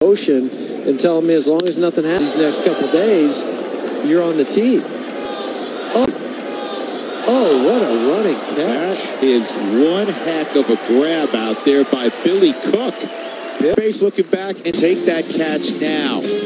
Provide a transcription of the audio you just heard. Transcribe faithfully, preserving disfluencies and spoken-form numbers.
motion and telling me as long as nothing happens these next couple days, you're on the team. Oh, oh, what a running catch. That is one heck of a grab out there by Billy Cooke. Base looking back and take that catch now.